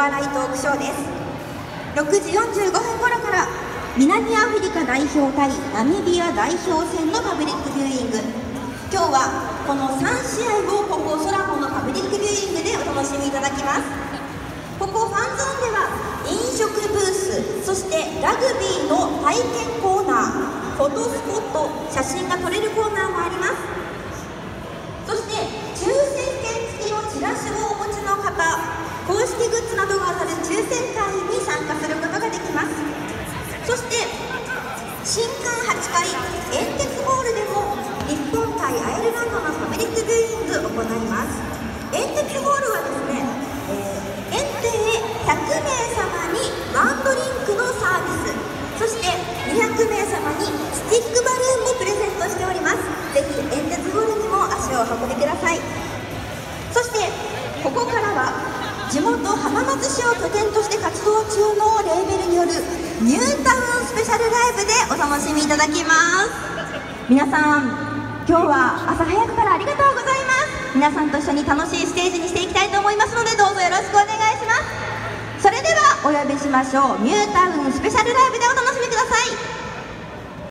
笑いトークショーです。6時45分頃から南アフリカ代表対ナミビア代表戦のパブリックビューイング。今日はこの3試合をここソラモのパブリックビューイングでお楽しみいただきます。ここファンゾーンでは飲食ブース、そしてラグビーの体験コーナー、フォトスポット、写真が撮れるコーナーもあります。そして抽選券付きのチラシをお持ちの方、公式グッズなどが当たる抽選会に参加することができます。そして新館8階煙鉄ホールでも日本対アイルランドのパブリックビューイングを行います。煙鉄ホールはですね、限定100名様にワンドリンクのサービス、そして200名様にスティックバルーンもプレゼントしております。ぜひ煙鉄ホールにも足をお運びください。そしてここからは地元浜松市を拠点として活動中のレーベルによるニュータウンスペシャルライブでお楽しみいただきます。皆さん、今日は朝早くからありがとうございます。皆さんと一緒に楽しいステージにしていきたいと思いますので、どうぞよろしくお願いします。それではお呼びしましょう。ニュータウンスペシャルライブでお楽しみください。